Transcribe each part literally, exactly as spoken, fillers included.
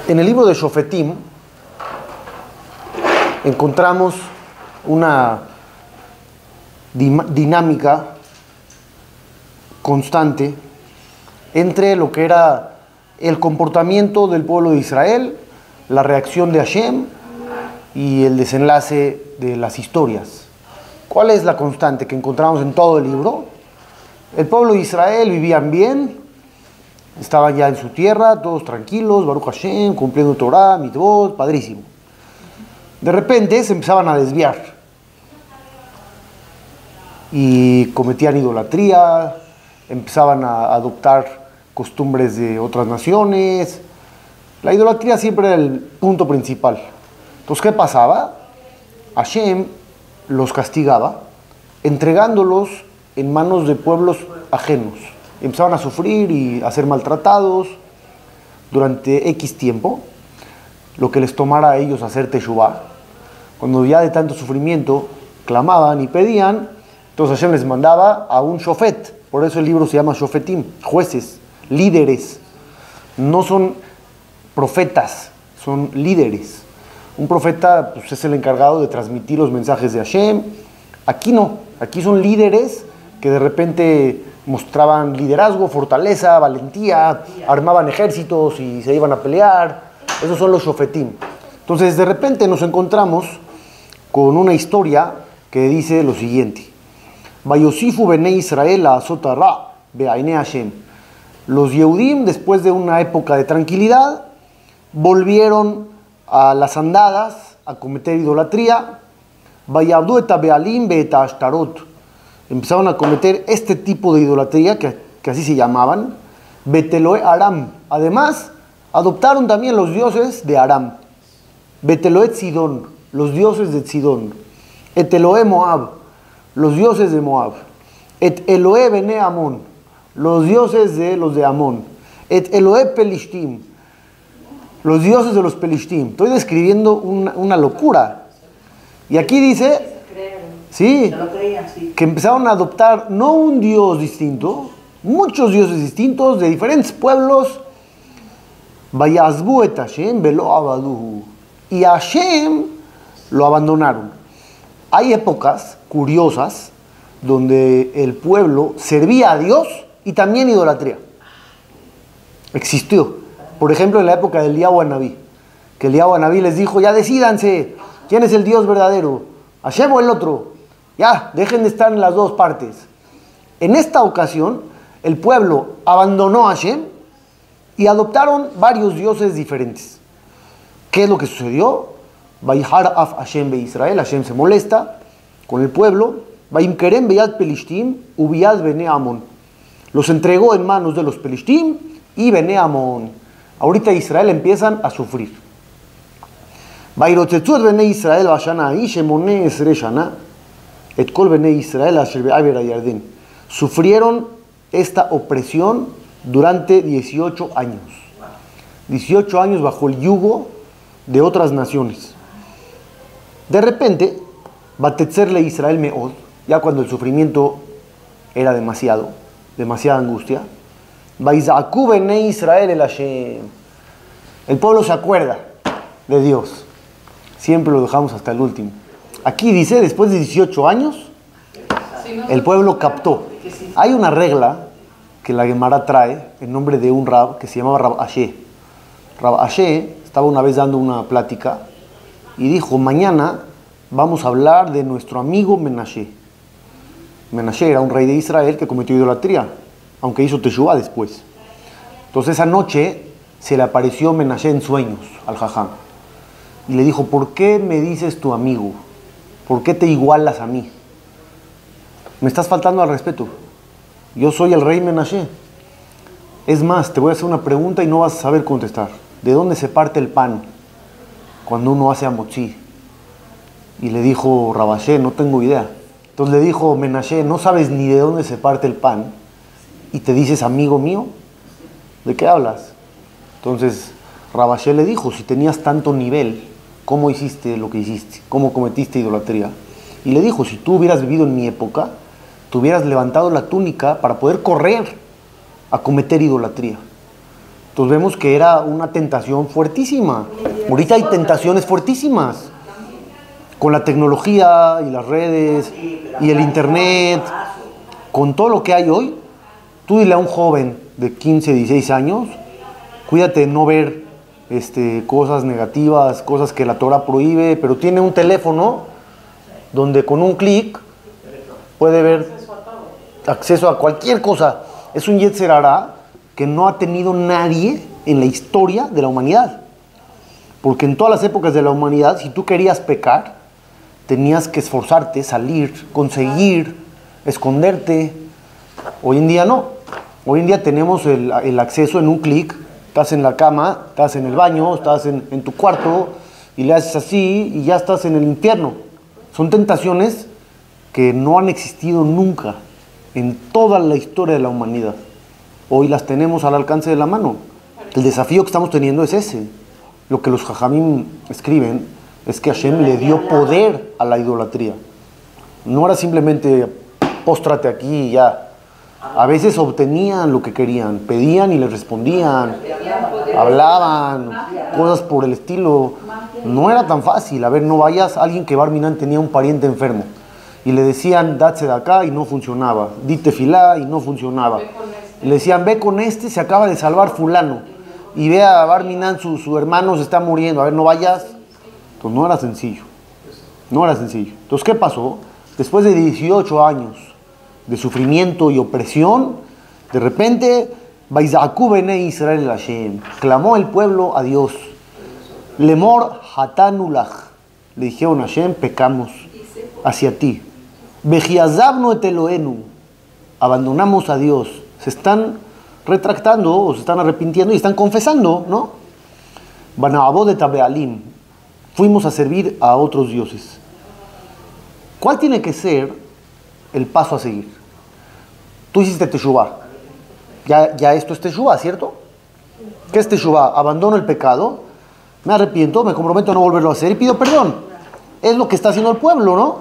En el libro de Shofetim encontramos una dinámica constante entre lo que era el comportamiento del pueblo de Israel, la reacción de Hashem y el desenlace de las historias. ¿Cuál es la constante que encontramos en todo el libro? El pueblo de Israel vivían bien, estaban ya en su tierra, todos tranquilos, Baruch Hashem, cumpliendo Torah, mitvot, padrísimo. De repente se empezaban a desviar y cometían idolatría, empezaban a adoptar costumbres de otras naciones. La idolatría siempre era el punto principal. Entonces, ¿qué pasaba? Hashem los castigaba entregándolos en manos de pueblos ajenos. Empezaban a sufrir y a ser maltratados durante X tiempo, lo que les tomara a ellos hacer teshuvá. Cuando ya de tanto sufrimiento clamaban y pedían, entonces Hashem les mandaba a un shofet. Por eso el libro se llama Shofetim, jueces, líderes. No son profetas, son líderes. Un profeta pues, es el encargado de transmitir los mensajes de Hashem. Aquí no, aquí son líderes que de repente mostraban liderazgo, fortaleza, valentía, armaban ejércitos y se iban a pelear. Esos son los Shofetim. Entonces de repente nos encontramos con una historia que dice lo siguiente: Vayosifu bene Israel a Sotara beaine Hashem. Los Yehudim, después de una época de tranquilidad, volvieron a las andadas a cometer idolatría. Vayabdu eta bealim beeta ashtarot. Empezaron a cometer este tipo de idolatría, que, que así se llamaban, Beteloe Aram. Además, adoptaron también los dioses de Aram. Beteloe Sidón, los dioses de Sidón. Eteloe Moab, los dioses de Moab. Et Eloe Bene Amón, los dioses de los de Amón. Et Eloe Pelishtim, los dioses de los Pelishtim. Estoy describiendo una, una locura. Y aquí dice, sí, que empezaron a adoptar no un dios distinto, muchos dioses distintos de diferentes pueblos. Vayazbu et Hashem velo abaduhu. Y a Hashem lo abandonaron. Hay épocas curiosas donde el pueblo servía a Dios y también idolatría. Existió. Por ejemplo, en la época del Eliyahu Anabí, que Eliyahu Anabí les dijo, ya decídanse, ¿quién es el Dios verdadero? ¿Hashem o el otro? Ya, dejen de estar en las dos partes. En esta ocasión, el pueblo abandonó a Hashem y adoptaron varios dioses diferentes. ¿Qué es lo que sucedió? Vayihar af Hashem be Israel, Hashem se molesta con el pueblo. Vayimkerem beyad pelishtim ubiyad bene Amón. Los entregó en manos de los pelishtim y bene Amón. Ahorita Israel empiezan a sufrir. Vayirotzetzu bene Israel vashana ahí shemone esre shana et kol bene Israel asher be'aver hayarden. Sufrieron esta opresión durante dieciocho años. dieciocho años bajo el yugo de otras naciones. De repente, batetzerle Israel meod, ya cuando el sufrimiento era demasiado, demasiada angustia, Vaizaku bene Israel el Hashem. El pueblo se acuerda de Dios. Siempre lo dejamos hasta el último. Aquí dice, después de dieciocho años, el pueblo captó. Hay una regla que la Gemara trae en nombre de un rab que se llamaba Rab Ashe. Rab Ashe estaba una vez dando una plática y dijo, mañana vamos a hablar de nuestro amigo Menashe. Menashe era un rey de Israel que cometió idolatría, aunque hizo teshuvá después. Entonces esa noche se le apareció Menashe en sueños al jajam y le dijo, ¿por qué me dices tu amigo? ¿Por qué te igualas a mí? Me estás faltando al respeto. Yo soy el rey Menashe. Es más, te voy a hacer una pregunta y no vas a saber contestar. ¿De dónde se parte el pan cuando uno hace amotzi? Y le dijo Rab Ashe, no tengo idea. Entonces le dijo Menashe, ¿no sabes ni de dónde se parte el pan? ¿Y te dices amigo mío? ¿De qué hablas? Entonces Rab Ashe le dijo, si tenías tanto nivel, ¿cómo hiciste lo que hiciste? ¿Cómo cometiste idolatría? Y le dijo, si tú hubieras vivido en mi época, te hubieras levantado la túnica para poder correr a cometer idolatría. Entonces vemos que era una tentación fuertísima. Ahorita hay tentaciones fuertísimas. Con la tecnología y las redes y el internet, con todo lo que hay hoy, tú dile a un joven de quince, dieciséis años, cuídate de no ver este, cosas negativas, cosas que la Torah prohíbe, pero tiene un teléfono donde con un clic puede ver acceso a cualquier cosa. Es un Yetzer Hara que no ha tenido nadie en la historia de la humanidad. Porque en todas las épocas de la humanidad, si tú querías pecar, tenías que esforzarte, salir, conseguir, esconderte. Hoy en día no. Hoy en día tenemos el, el acceso en un clic. Estás en la cama, estás en el baño, estás en, en tu cuarto y le haces así y ya estás en el infierno. Son tentaciones que no han existido nunca en toda la historia de la humanidad. Hoy las tenemos al alcance de la mano. El desafío que estamos teniendo es ese. Lo que los Jajamim escriben es que Hashem le dio poder a la idolatría. No era simplemente póstrate aquí y ya. A veces obtenían lo que querían, pedían y les respondían, hablaban, cosas por el estilo. No era tan fácil. A ver, no vayas, alguien que Barminan tenía un pariente enfermo y le decían, datse de acá y no funcionaba, dite filá y no funcionaba. Y le decían, ve con este, se acaba de salvar fulano. Y ve a Barminan, su, su hermano se está muriendo, a ver, no vayas. Entonces no era sencillo, no era sencillo. Entonces, ¿qué pasó? Después de dieciocho años de sufrimiento y opresión, de repente, Vaizaku bene Israel el Hashem, clamó el pueblo a Dios. Lemor hatanulach, le dijeron a Hashem, pecamos hacia ti. Vejiazabno et Elohenu, abandonamos a Dios. Se están retractando o se están arrepintiendo y están confesando, ¿no? Banabod de Tabealim, fuimos a servir a otros dioses. ¿Cuál tiene que ser el paso a seguir? Tú hiciste teshuvah. Ya, ya esto es teshuvah, ¿cierto? ¿Qué es teshuvah? Abandono el pecado, me arrepiento, me comprometo a no volverlo a hacer y pido perdón. Es lo que está haciendo el pueblo, ¿no?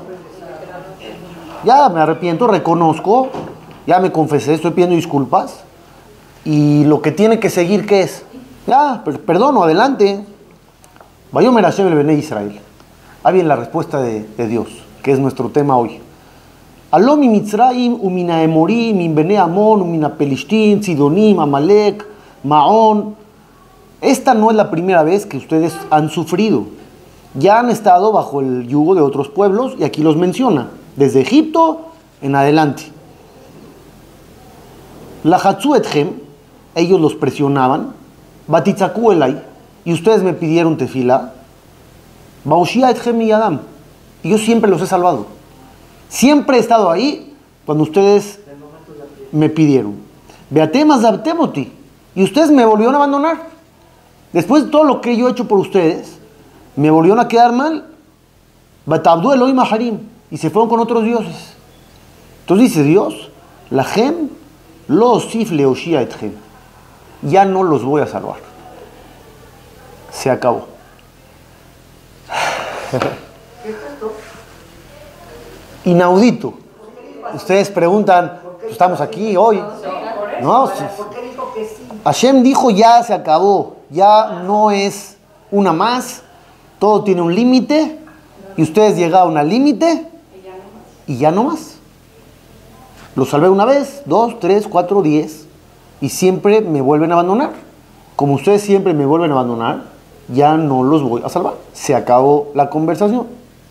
Ya me arrepiento, reconozco, ya me confesé, estoy pidiendo disculpas. Y lo que tiene que seguir, ¿qué es? Ya, perdono, adelante. Vayomer Hashem el Bene Israel. Ahí viene la respuesta de, de Dios, que es nuestro tema hoy. Aló mi Mitzrayim, umina Emorim, min Bene Amon, umina Pelishtim, Sidonim, Amalek, Maón. Esta no es la primera vez que ustedes han sufrido. Ya han estado bajo el yugo de otros pueblos y aquí los menciona, desde Egipto en adelante. La Hatzu etchem, ellos los presionaban, Batitzaku elai, y ustedes me pidieron tefila, Baushia etchem y Adam, y yo siempre los he salvado. Siempre he estado ahí cuando ustedes me pidieron. Beatemas abtemoti, y ustedes me volvieron a abandonar. Después de todo lo que yo he hecho por ustedes, me volvieron a quedar mal. Batabdu Elohim Harim, y se fueron con otros dioses. Entonces dice Dios, la gem lo sifle oshia etchem, ya no los voy a salvar. Se acabó. Inaudito. Ustedes preguntan, estamos aquí hoy. No, Hashem dijo ya se acabó, ya no es una más, todo tiene un límite y ustedes llegaron al límite y ya no más. Los salvé una vez, dos, tres, cuatro, diez y siempre me vuelven a abandonar. Como ustedes siempre me vuelven a abandonar, ya no los voy a salvar. Se acabó la conversación.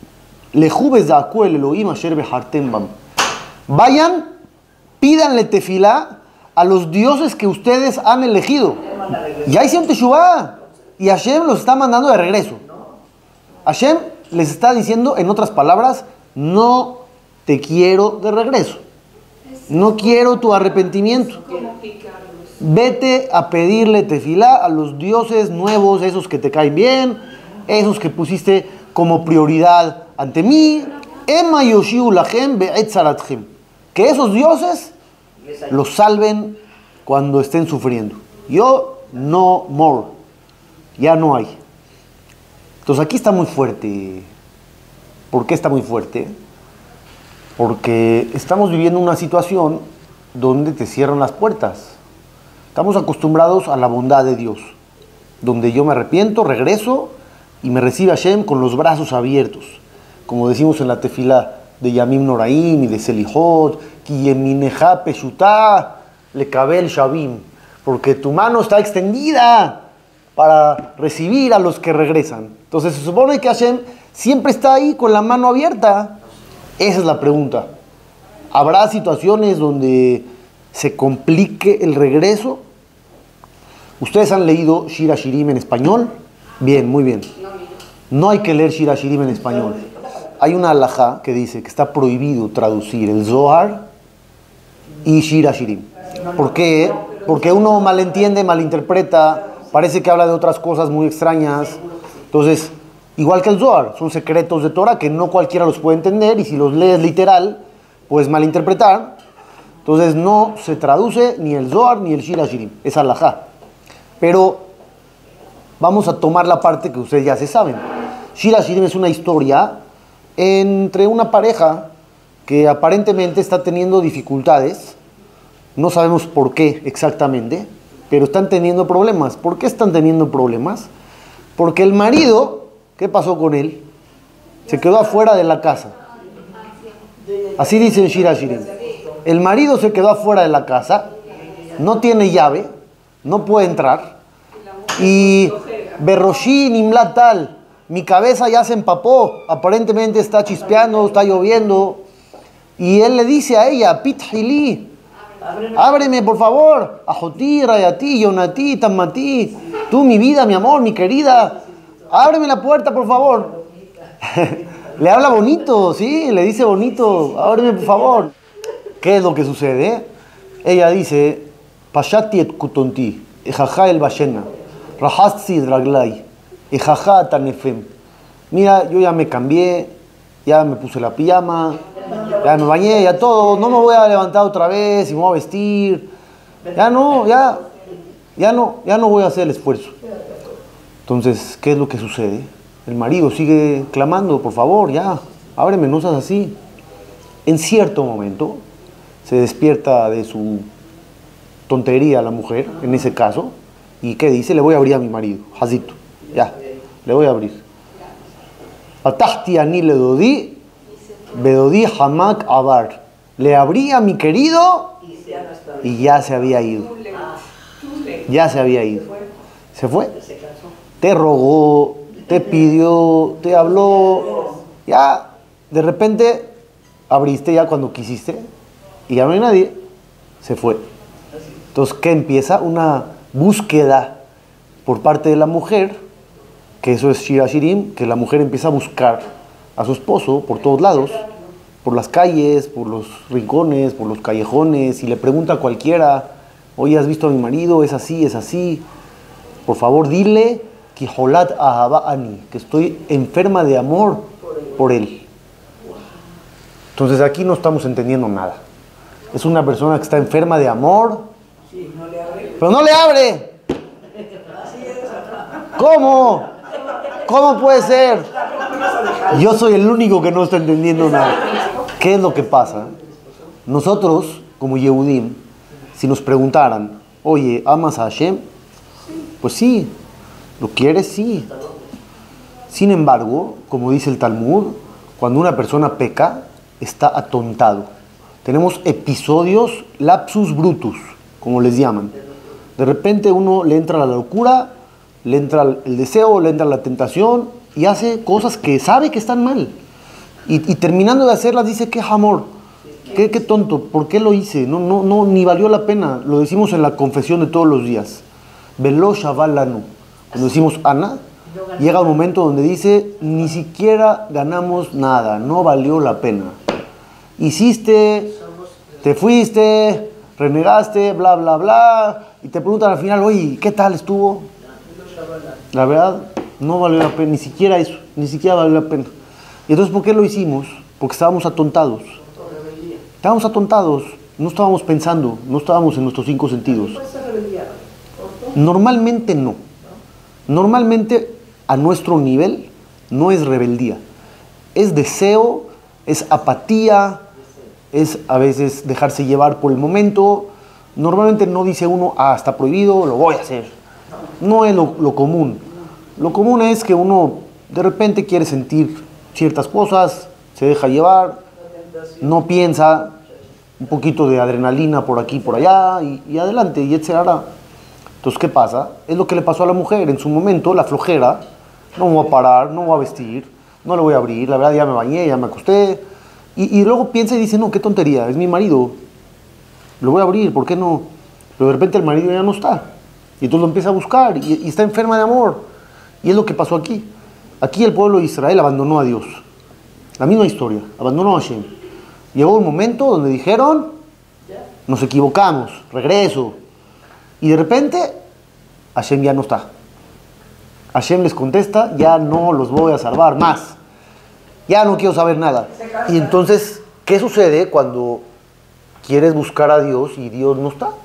Vayan, pídanle tefilá a los dioses que ustedes han elegido. Ya hicieron teshuvá y Hashem los está mandando de regreso. Hashem les está diciendo, en otras palabras, no te quiero de regreso. No quiero tu arrepentimiento. Vete a pedirle tefilá a los dioses nuevos, esos que te caen bien, esos que pusiste como prioridad ante mí. Ema yoshiu lachem be'et zaratchem. Que esos dioses los salven cuando estén sufriendo. Yo no more. Ya no hay. Entonces aquí está muy fuerte. ¿Por qué está muy fuerte? Porque estamos viviendo una situación donde te cierran las puertas. Estamos acostumbrados a la bondad de Dios, donde yo me arrepiento, regreso y me recibe Hashem con los brazos abiertos, como decimos en la tefilá de Yamim Noraim y de Selihot, Ki yemineja peshutá lekabel shavim, porque tu mano está extendida para recibir a los que regresan. Entonces se supone que Hashem siempre está ahí con la mano abierta. Esa es la pregunta. ¿Habrá situaciones donde se complique el regreso? ¿Ustedes han leído Shir HaShirim en español? Bien, muy bien. No hay que leer Shir HaShirim en español. Hay una halajá que dice que está prohibido traducir el Zohar y Shir HaShirim. ¿Por qué? Porque uno malentiende, malinterpreta, parece que habla de otras cosas muy extrañas. Entonces, igual que el Zohar, son secretos de Torah que no cualquiera los puede entender, y si los lees literal, puedes malinterpretar. Entonces no se traduce ni el Zohar ni el Shir HaShirim, es halajá. Pero vamos a tomar la parte que ustedes ya se saben. Shir HaShirim es una historia entre una pareja que aparentemente está teniendo dificultades. No sabemos por qué exactamente, pero están teniendo problemas. ¿Por qué están teniendo problemas? Porque el marido, ¿qué pasó con él? Se quedó afuera de la casa. Así dice en Shir HaShirim. El marido se quedó afuera de la casa, no tiene llave, no puede entrar. Y Berroshi Nimlat tal, mi cabeza ya se empapó, aparentemente está chispeando, está lloviendo. Y él le dice a ella, Pithili, ábreme por favor, Ajoti, Rayati, Yonati, Tamati, tú mi vida, mi amor, mi querida, ábreme la puerta por favor. Le habla bonito, sí, le dice bonito, ábreme por favor. ¿Qué es lo que sucede? Ella dice, Pashati et kutonti, ejaja el bashena, rajasti draglai, ejaja tanefem. Mira, yo ya me cambié, ya me puse la pijama, ya me bañé, ya todo, no me voy a levantar otra vez y me voy a vestir. Ya no, ya, ya no, ya no voy a hacer el esfuerzo. Entonces, ¿qué es lo que sucede? El marido sigue clamando, por favor, ya, ábreme, no seas así. En cierto momento, se despierta de su tontería la mujer, en ese caso, y ¿qué dice? Le voy a abrir a mi marido, Hazito, ya, le voy a abrir. Atahti ani le dodí, bedodí hamak abar. Le abrí a mi querido y ya se había ido. Ya se había ido. Se fue. Te rogó, te pidió, te habló. Ya, de repente, abriste ya cuando quisiste y ya no hay nadie. Se fue. Entonces, ¿qué empieza? Una búsqueda por parte de la mujer, que eso es Shir HaShirim, que la mujer empieza a buscar a su esposo por todos lados, por las calles, por los rincones, por los callejones, y le pregunta a cualquiera, oye, ¿has visto a mi marido? Es así, es así. Por favor, dile que Jolat Ahaba Ani, que estoy enferma de amor por él. Entonces aquí no estamos entendiendo nada. Es una persona que está enferma de amor, pero no le abre. ¿Cómo? ¿Cómo puede ser? Yo soy el único que no está entendiendo nada. ¿Qué es lo que pasa? Nosotros, como Yehudim, si nos preguntaran, oye, ¿amas a Hashem? Pues sí. ¿Lo quieres? Sí. Sin embargo, como dice el Talmud, cuando una persona peca, está atontado. Tenemos episodios lapsus brutus, como les llaman. De repente uno le entra la locura, le entra el deseo, le entra la tentación y hace cosas que sabe que están mal. Y, y terminando de hacerlas dice, qué amor, qué, qué tonto, ¿por qué lo hice? No, no, no, ni valió la pena. Lo decimos en la confesión de todos los días. Velo shavalanu. Cuando decimos Ana, llega un momento donde dice, ni siquiera ganamos nada, no valió la pena. Hiciste, te fuiste, renegaste, bla, bla, bla, y te preguntan al final, oye, ¿qué tal estuvo? La verdad, no valió la pena, ni siquiera eso, ni siquiera valió la pena. Y entonces, ¿por qué lo hicimos? Porque estábamos atontados. Estábamos atontados, no estábamos pensando, no estábamos en nuestros cinco sentidos. Normalmente no. Normalmente, a nuestro nivel, no es rebeldía. Es deseo, es apatía, es a veces dejarse llevar por el momento. normalmente no dice uno, ah, está prohibido, lo voy a hacer. No es lo, lo común. Lo común es que uno de repente quiere sentir ciertas cosas, se deja llevar, no piensa, un poquito de adrenalina por aquí, por allá, y, y adelante, y etcétera. Entonces, ¿qué pasa? Es lo que le pasó a la mujer. En su momento, la flojera, no me voy a parar, no me voy a vestir, no le voy a abrir, la verdad ya me bañé, ya me acosté. Y, y luego piensa y dice, no, qué tontería, es mi marido, lo voy a abrir, ¿por qué no? Pero de repente el marido ya no está. Y entonces lo empieza a buscar y, y está enferma de amor. Y es lo que pasó aquí. Aquí el pueblo de Israel abandonó a Dios. La misma historia, abandonó a Hashem. Llegó un momento donde dijeron, nos equivocamos, regreso. Y de repente, Hashem ya no está. Hashem les contesta, ya no los voy a salvar más. Ya no quiero saber nada. Y entonces, ¿qué sucede cuando quieres buscar a Dios y Dios no está?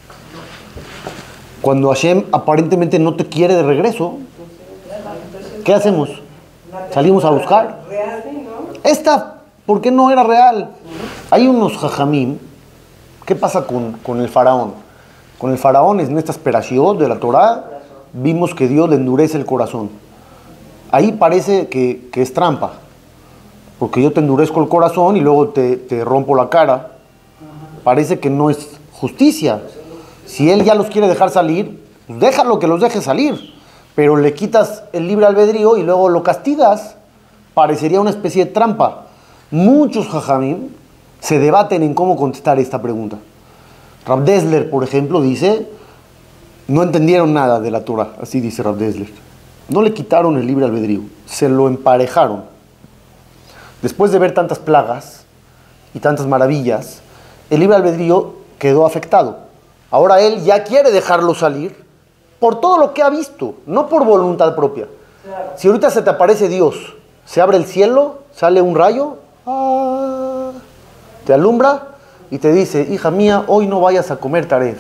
Cuando Hashem aparentemente no te quiere de regreso, ¿qué hacemos? Salimos a buscar. Esta, ¿por qué no era real? Hay unos jajamim. ¿Qué pasa con, con el faraón? Con el faraón, en estas perashiot de la Torah, vimos que Dios le endurece el corazón. Ahí parece que, que es trampa. Porque yo te endurezco el corazón y luego te, te rompo la cara. Parece que no es justicia. Si él ya los quiere dejar salir, pues déjalo que los deje salir. Pero le quitas el libre albedrío y luego lo castigas. Parecería una especie de trampa. Muchos jajamim se debaten en cómo contestar esta pregunta. Rav Dessler, por ejemplo, dice, no entendieron nada de la Torah. Así dice Rav Dessler. No le quitaron el libre albedrío, se lo emparejaron. Después de ver tantas plagas y tantas maravillas, el libre albedrío quedó afectado. Ahora él ya quiere dejarlo salir por todo lo que ha visto, no por voluntad propia. Si ahorita se te aparece Dios, se abre el cielo, sale un rayo, ah, te alumbra y te dice, hija mía, hoy no vayas a comer taref.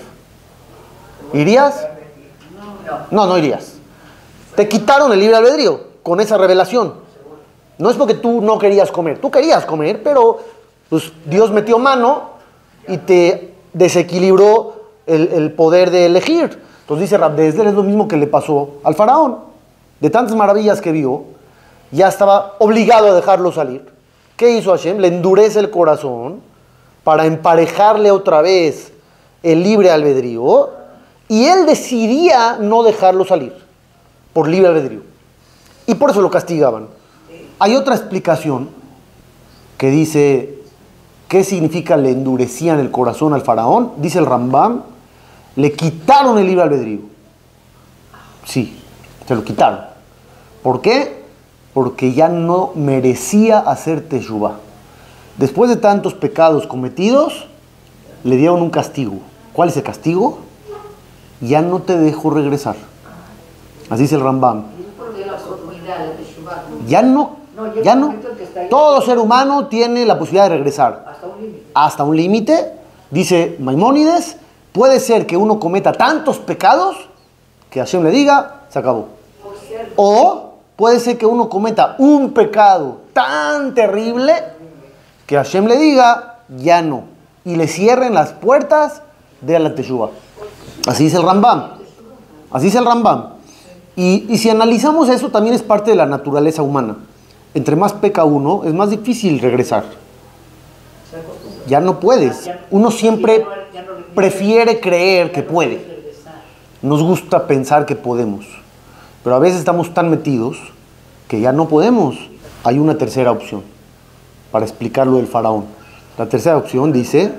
¿Irías? No, no irías. Te quitaron el libre albedrío con esa revelación. No es porque tú no querías comer, tú querías comer, pero pues, Dios metió mano y te desequilibró el, el poder de elegir. Entonces dice Rav Dessler, es lo mismo que le pasó al faraón. De tantas maravillas que vio, ya estaba obligado a dejarlo salir. ¿Qué hizo Hashem? Le endurece el corazón para emparejarle otra vez el libre albedrío y él decidía no dejarlo salir por libre albedrío. Y por eso lo castigaban. Hay otra explicación que dice, ¿qué significa le endurecían el corazón al faraón? Dice el Rambam, le quitaron el libre albedrío. Sí, se lo quitaron. ¿Por qué? Porque ya no merecía hacer teshuvá. Después de tantos pecados cometidos, le dieron un castigo. ¿Cuál es el castigo? Ya no te dejo regresar. Así dice el Rambam. Ya no, ya no. Todo ser humano tiene la posibilidad de regresar. Hasta un límite. Hasta un límite, dice Maimónides, puede ser que uno cometa tantos pecados que Hashem le diga, se acabó. O puede ser que uno cometa un pecado tan terrible que Hashem le diga, ya no. Y le cierren las puertas de la Teshuvah. Así dice el Rambam. Así dice el Rambam. Y, y si analizamos eso, también es parte de la naturaleza humana. Entre más peca uno, es más difícil regresar. Ya no puedes. Uno siempre prefiere creer que puede. Nos gusta pensar que podemos. Pero a veces estamos tan metidos que ya no podemos. Hay una tercera opción para explicar lo del faraón. La tercera opción dice...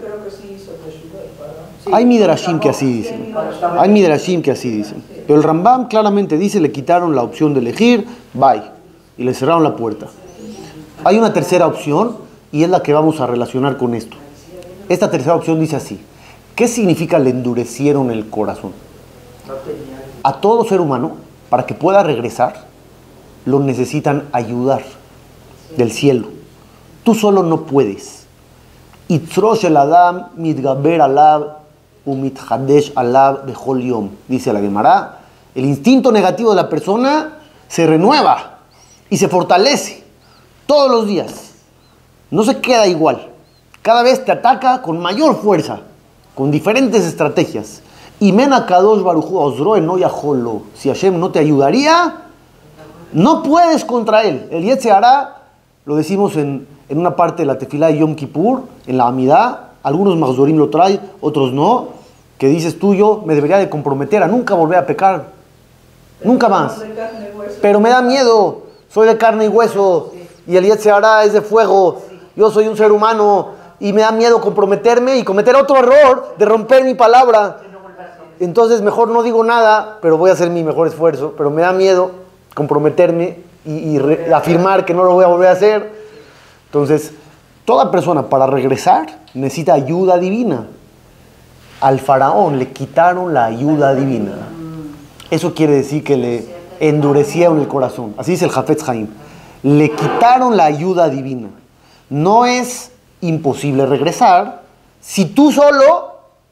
Hay midrashim que así dicen. Hay midrashim que así dicen. Pero el Rambam claramente dice, le quitaron la opción de elegir, bye. Y le cerraron la puerta. Hay una tercera opción y es la que vamos a relacionar con esto. Esta tercera opción dice así. ¿Qué significa le endurecieron el corazón? A todo ser humano, para que pueda regresar, lo necesitan ayudar del cielo. Tú solo no puedes. Itzrosh el Adam mitgaber alab umithadesh alab bechol yom. Dice la Gemara, el instinto negativo de la persona se renueva y se fortalece todos los días. No se queda igual. Cada vez te ataca con mayor fuerza. con diferentes estrategias. Y men akadosh baruj hu ozro no yajolo. Si Hashem no te ayudaría, no puedes contra él. El Yetzer Hará, lo decimos en, en una parte de la tefilá de Yom Kippur, en la Amidá, algunos Mahzorim lo traen, otros no, que dices tú, yo me debería de comprometer a nunca volver a pecar, nunca más. Pero me da miedo, soy de carne y hueso, y el Yetzer Hará es de fuego, yo soy un ser humano, y me da miedo comprometerme y cometer otro error de romper mi palabra. Entonces mejor no digo nada, pero voy a hacer mi mejor esfuerzo, pero me da miedo comprometerme y, y re, afirmar que no lo voy a volver a hacer. Entonces, toda persona para regresar necesita ayuda divina. Al faraón le quitaron la ayuda divina. Eso quiere decir que le endurecieron el corazón. Así dice el Hafetz Haim. Le quitaron la ayuda divina. No es imposible regresar si tú solo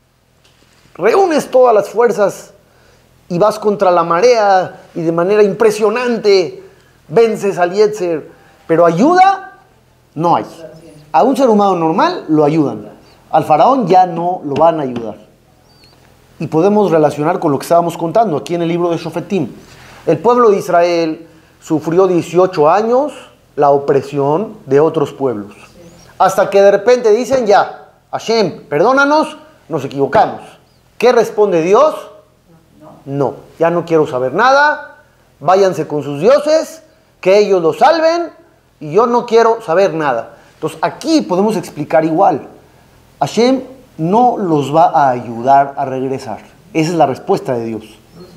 reúnes todas las fuerzas y vas contra la marea y de manera impresionante vences al Yetzer. Pero ayuda no hay. A un ser humano normal lo ayudan. Al faraón ya no lo van a ayudar. Y podemos relacionar con lo que estábamos contando aquí en el libro de Shofetim. El pueblo de Israel sufrió dieciocho años la opresión de otros pueblos. Hasta que de repente dicen ya, Hashem, perdónanos, nos equivocamos. ¿Qué responde Dios? No, ya no quiero saber nada, váyanse con sus dioses, que ellos los salven, y yo no quiero saber nada. Entonces aquí podemos explicar igual. Hashem no los va a ayudar a regresar. Esa es la respuesta de Dios.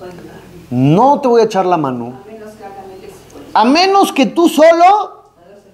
No te voy a echar la mano, a menos que tú solo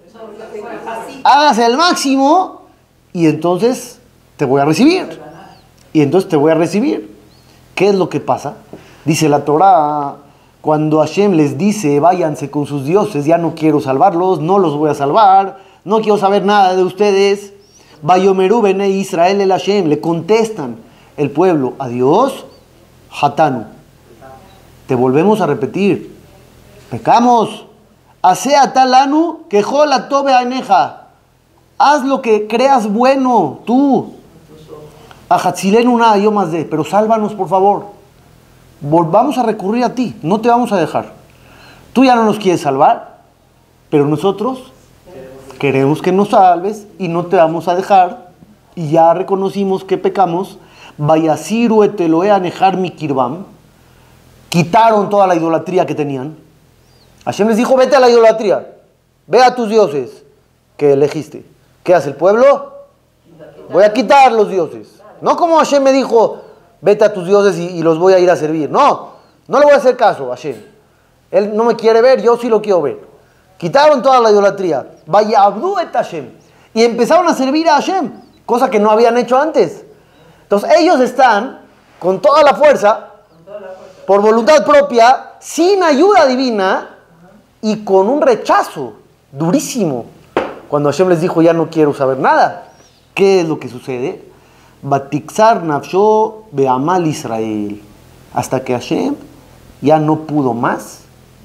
hagas el máximo, y entonces te voy a recibir. Y entonces te voy a recibir. ¿Qué es lo que pasa? Dice la Torá, cuando Hashem les dice, váyanse con sus dioses, ya no quiero salvarlos, no los voy a salvar, no quiero saber nada de ustedes. Vayomeru bene Israel el Hashem, le contestan el pueblo a Dios, Hatanu. Te volvemos a repetir, pecamos. Asea talanu que jola tobe aneja. Haz lo que creas bueno, tú. Ajatzilenu nada yo más de, pero sálvanos por favor. Volvamos a recurrir a ti, no te vamos a dejar. Tú ya no nos quieres salvar, pero nosotros queremos que nos salves y no te vamos a dejar. Y ya reconocimos que pecamos. Vayasiru eteloe anejar mi kirbam. Quitaron toda la idolatría que tenían. Hashem les dijo, vete a la idolatría, ve a tus dioses que elegiste. ¿Qué hace el pueblo? Voy a quitar los dioses. No como Hashem me dijo, vete a tus dioses y, y los voy a ir a servir. No, no le voy a hacer caso a Hashem. Él no me quiere ver, yo sí lo quiero ver. Quitaron toda la idolatría. Vaya abdu et Hashem. Y empezaron a servir a Hashem, cosa que no habían hecho antes. Entonces ellos están con toda la fuerza, por voluntad propia, sin ayuda divina y con un rechazo durísimo. Cuando Hashem les dijo, ya no quiero saber nada. ¿Qué es lo que sucede? Batixar nafsho beamal Israel. Hasta que Hashem ya no pudo más.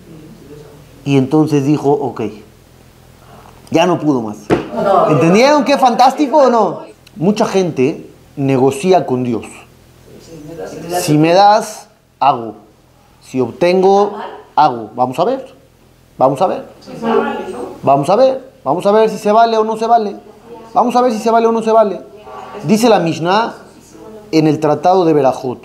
Y entonces dijo, ok, ya no pudo más. ¿Entendieron qué fantástico o no? Mucha gente negocia con Dios. Si me das, hago. Si obtengo, hago. Vamos a ver. Vamos a ver. Vamos a ver. Vamos a ver si se vale o no se vale. Vamos a ver si se vale o no se vale. Dice la Mishnah en el tratado de Berajot.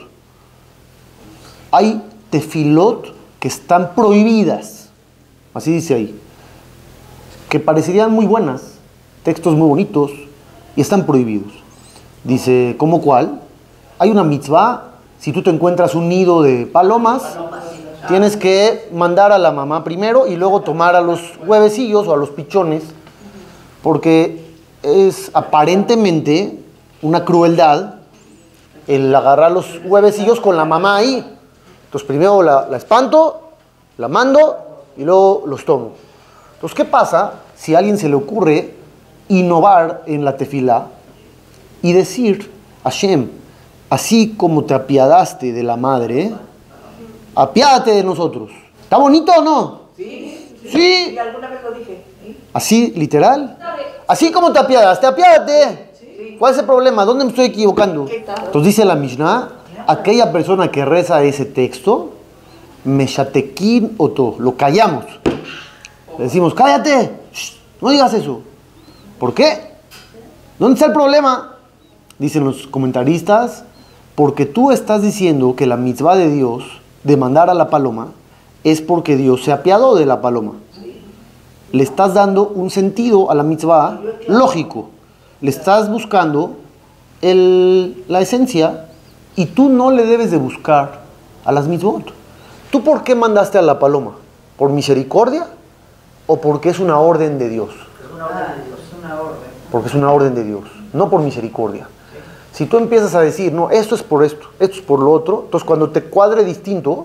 Hay tefilot que están prohibidas. Así dice ahí. Que parecerían muy buenas. Textos muy bonitos. Y están prohibidos. Dice, ¿cómo cuál? Hay una mitzvah. Si tú te encuentras un nido de palomas, tienes que mandar a la mamá primero y luego tomar a los huevecillos o a los pichones, porque es aparentemente una crueldad el agarrar los huevecillos con la mamá ahí. Entonces primero la, la espanto, la mando y luego los tomo. Entonces, ¿qué pasa si a alguien se le ocurre innovar en la tefilá y decir, Hashem, así como te apiadaste de la madre, apiádate de nosotros? ¿Está bonito o no? Sí. Sí. Y alguna vez lo dije. ¿Sí? ¿Así, literal? Así como te apiadaste, apiádate. Sí. ¿Cuál es el problema? ¿Dónde me estoy equivocando? Entonces dice la Mishnah, aquella persona que reza ese texto, Meshatekin oto, lo callamos. Le decimos, cállate, shh, no digas eso. ¿Por qué? ¿Dónde está el problema? Dicen los comentaristas, porque tú estás diciendo que la mitzvah de Dios de mandar a la paloma es porque Dios se apiadó de la paloma. Le estás dando un sentido a la mitzvah lógico. Le estás buscando el, la esencia y tú no le debes de buscar a las mitzvot. ¿Tú por qué mandaste a la paloma? ¿Por misericordia o porque es una orden de Dios? Es una orden de Dios. Es una orden. Porque es una orden de Dios, no por misericordia. Si tú empiezas a decir, no, esto es por esto, esto es por lo otro, entonces cuando te cuadre distinto,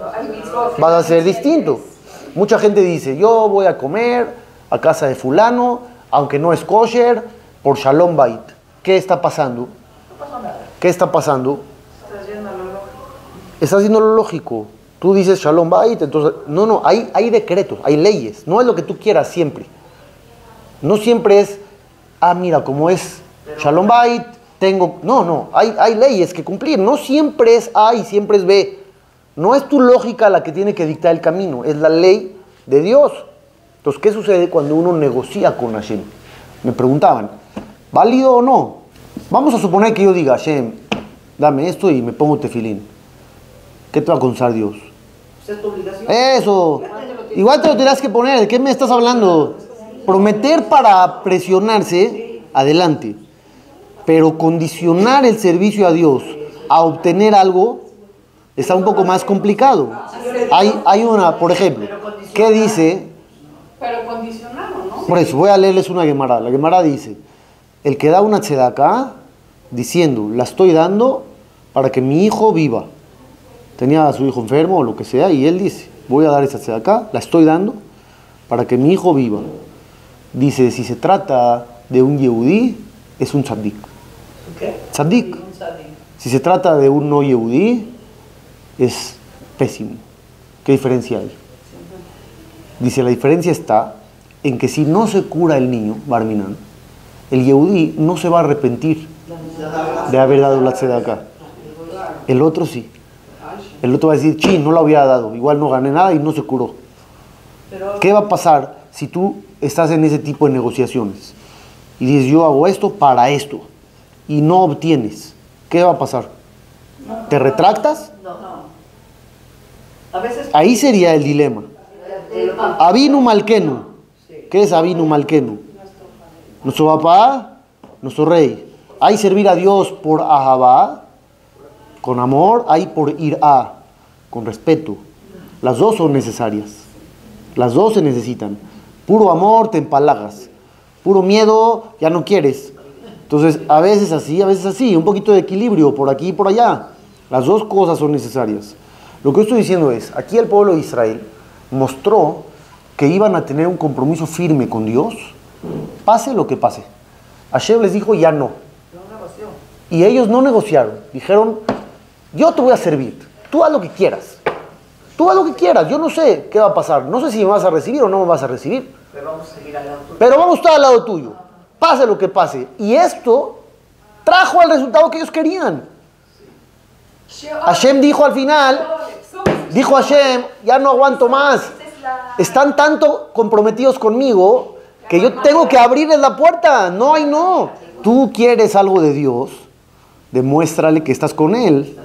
vas a ser distinto. Mucha gente dice, yo voy a comer a casa de fulano, aunque no es kosher, por Shalom Bait. ¿Qué está pasando? No pasa nada. ¿Qué está pasando? Estás yendo a lo lógico. Estás haciendo lo lógico. Tú dices Shalom Bait, entonces, no, no, hay, hay decretos, hay leyes, no es lo que tú quieras siempre. No siempre es, ah, mira, como es Shalom Bait, tengo... No, no, hay, hay leyes que cumplir. No siempre es A y siempre es B. No es tu lógica la que tiene que dictar el camino, es la ley de Dios. Entonces, ¿qué sucede cuando uno negocia con Hashem? Me preguntaban, ¿válido o no? Vamos a suponer que yo diga, Hashem, dame esto y me pongo tefilín. ¿Qué te va a contestar Dios? ¿Es tu obligación? Eso. Igual te lo tendrás que poner. ¿De qué me estás hablando? Prometer para presionarse, adelante. Pero condicionar el servicio a Dios a obtener algo está un poco más complicado. Hay, hay una, por ejemplo, ¿qué dice? Pero condicionado, ¿no? Por eso, voy a leerles una Gemara. La Gemara dice, el que da una tzedaká, diciendo, la estoy dando para que mi hijo viva. Tenía a su hijo enfermo o lo que sea, y él dice, voy a dar esa tzedaká, la estoy dando para que mi hijo viva. Dice, si se trata de un yehudí, es un tzadik. ¿Qué? Tzadik. Un tzadik. Si se trata de un no yehudí, es pésimo. ¿Qué diferencia hay? Dice, la diferencia está en que si no se cura el niño, Barminan, el yehudí no se va a arrepentir de haber dado la tzedaká. El otro sí. El otro va a decir, sí, no la hubiera dado, igual no gané nada y no se curó. ¿Qué va a pasar si tú estás en ese tipo de negociaciones y dices, yo hago esto para esto y no obtienes? ¿Qué va a pasar? ¿Te retractas? No, no. A veces... Ahí sería el dilema. Avinu Malkenu. ¿Qué es Avinu Malkenu? Nuestro papá, nuestro rey. Hay servir a Dios por Ahabá, con amor, hay por Irá, con respeto. Las dos son necesarias. Las dos se necesitan. Puro amor te empalagas. Puro miedo ya no quieres. Entonces, a veces así, a veces así. Un poquito de equilibrio por aquí y por allá. Las dos cosas son necesarias. Lo que estoy diciendo es, aquí el pueblo de Israel mostró que iban a tener un compromiso firme con Dios, pase lo que pase. Hashem les dijo, ya no. Y ellos no negociaron. Dijeron, yo te voy a servir. Tú haz lo que quieras. Tú haz lo que quieras. Yo no sé qué va a pasar. No sé si me vas a recibir o no me vas a recibir. Pero vamos a seguir al lado tuyo. Pero vamos a estar al lado tuyo. Pase lo que pase. Y esto trajo el resultado que ellos querían. Hashem dijo al final, dijo Hashem, ya no aguanto más. Están tanto comprometidos conmigo que yo tengo que abrirles la puerta. No hay no. Tú quieres algo de Dios, demuéstrale que estás con Él.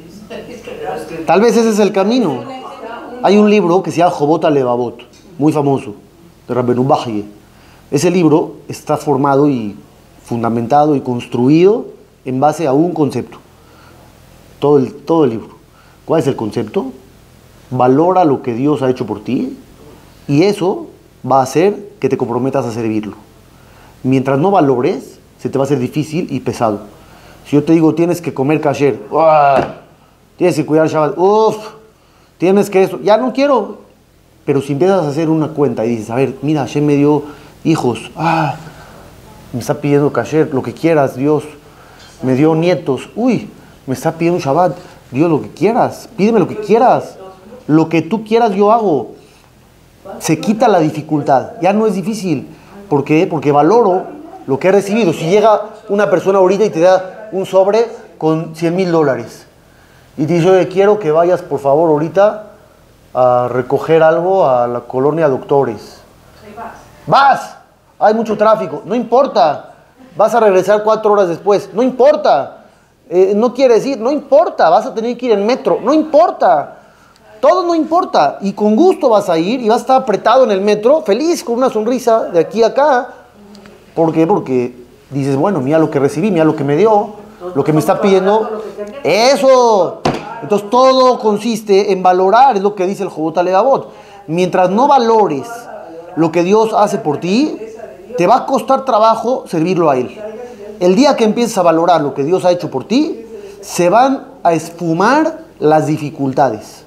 Tal vez ese es el camino. Hay un libro que se llama Jobot Alevavot, muy famoso, de Rabbenu Bachye. Ese libro está formado y fundamentado y construido en base a un concepto. Todo el, todo el libro. ¿Cuál es el concepto? Valora lo que Dios ha hecho por ti y eso va a hacer que te comprometas a servirlo. Mientras no valores, se te va a hacer difícil y pesado. Si yo te digo, tienes que comer kasher, ¡uah! Tienes que cuidar Shabbat, uff, tienes que eso, ya no quiero. Pero si empiezas a hacer una cuenta y dices, a ver, mira, Hashem me dio hijos, ah, me está pidiendo kasher, lo que quieras, Dios, me dio nietos, uy, me está pidiendo Shabbat, Dios, lo que quieras, pídeme lo que quieras, lo que tú quieras yo hago. Se quita la dificultad, ya no es difícil. ¿Por qué? Porque valoro lo que he recibido. Si llega una persona ahorita y te da un sobre con cien mil dólares. Y te dice, oye, quiero que vayas por favor ahorita a recoger algo a la colonia Doctores. Ahí vas. ¡Vas! Hay mucho tráfico. No importa. Vas a regresar cuatro horas después. No importa. Eh, no quieres ir. No importa. Vas a tener que ir en metro. No importa. Todo no importa. Y con gusto vas a ir y vas a estar apretado en el metro, feliz, con una sonrisa de aquí a acá. ¿Por qué? Porque dices, bueno, mira lo que recibí, mira lo que me dio, lo que me está pidiendo. ¡Eso! Entonces todo consiste en valorar, es lo que dice el Jobot Alevavot. Mientras no valores lo que Dios hace por ti, te va a costar trabajo servirlo a Él. El día que empieces a valorar lo que Dios ha hecho por ti, se van a esfumar las dificultades.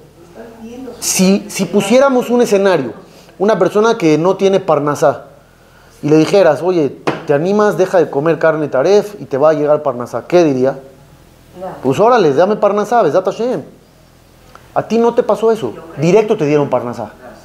Si, si pusiéramos un escenario, una persona que no tiene parnasá, y le dijeras, oye, ¿te animas? Deja de comer carne taref y te va a llegar parnasá. ¿Qué diría? Pues órale, dame parnasá, Besat Hashem. A ti no te pasó eso. Directo te dieron parnasá.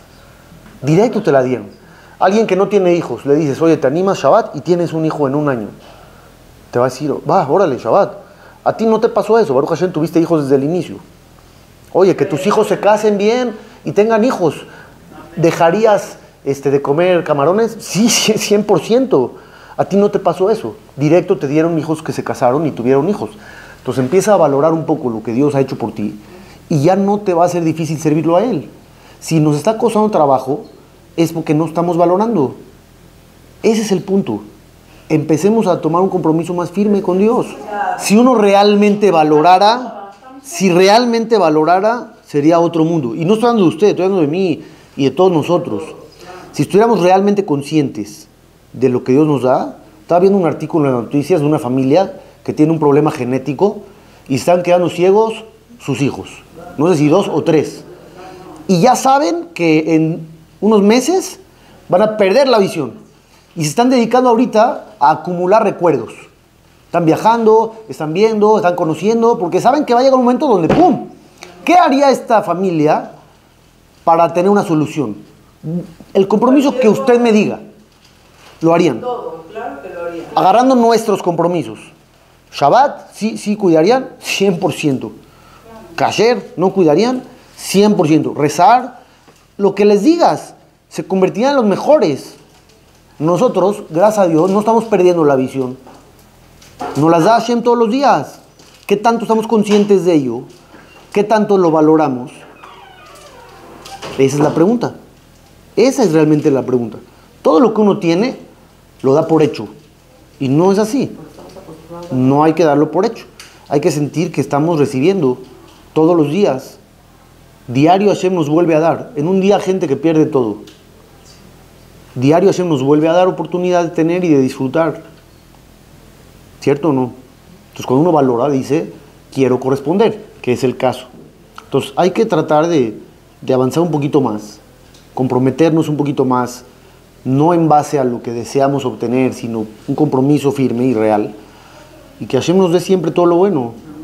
Directo te la dieron. Alguien que no tiene hijos, le dices, oye, ¿te animas Shabbat? Y tienes un hijo en un año. Te va a decir, va, órale, Shabbat. A ti no te pasó eso. Baruch Hashem, tuviste hijos desde el inicio. Oye, que tus hijos se casen bien y tengan hijos. ¿Dejarías este, de comer camarones? Sí, cien por ciento. A ti no te pasó eso. Directo te dieron hijos que se casaron y tuvieron hijos. Entonces empieza a valorar un poco lo que Dios ha hecho por ti y ya no te va a ser difícil servirlo a Él. Si nos está costando trabajo, es porque no estamos valorando. Ese es el punto. Empecemos a tomar un compromiso más firme con Dios. Si uno realmente valorara, si realmente valorara, sería otro mundo. Y no estoy hablando de usted, estoy hablando de mí y de todos nosotros. Si estuviéramos realmente conscientes de lo que Dios nos da, estaba viendo un artículo en las noticias de una familia que tiene un problema genético y están quedando ciegos sus hijos. No sé si dos o tres. Y ya saben que en unos meses van a perder la visión. Y se están dedicando ahorita a acumular recuerdos. Están viajando, están viendo, están conociendo, porque saben que va a llegar un momento donde ¡pum! ¿Qué haría esta familia para tener una solución? El compromiso que usted me diga, lo harían. Todo, claro que lo harían. Agarrando nuestros compromisos. Shabbat, sí, sí cuidarían, cien por ciento. Kasher, no cuidarían, cien por ciento. Rezar, lo que les digas, se convertirían en los mejores. Nosotros, gracias a Dios, no estamos perdiendo la visión. Nos las da Hashem todos los días. ¿Qué tanto estamos conscientes de ello? ¿Qué tanto lo valoramos? Esa es la pregunta. Esa es realmente la pregunta. Todo lo que uno tiene, lo da por hecho. Y no es así. No hay que darlo por hecho. Hay que sentir que estamos recibiendo todos los días. Diario Hashem nos vuelve a dar. En un día gente que pierde todo. Diario Hashem nos vuelve a dar oportunidad de tener y de disfrutar. ¿Cierto o no? Entonces cuando uno valora dice, quiero corresponder, que es el caso. Entonces hay que tratar de, de avanzar un poquito más, comprometernos un poquito más, no en base a lo que deseamos obtener, sino un compromiso firme y real. Y que Hashem nos dé siempre todo lo bueno.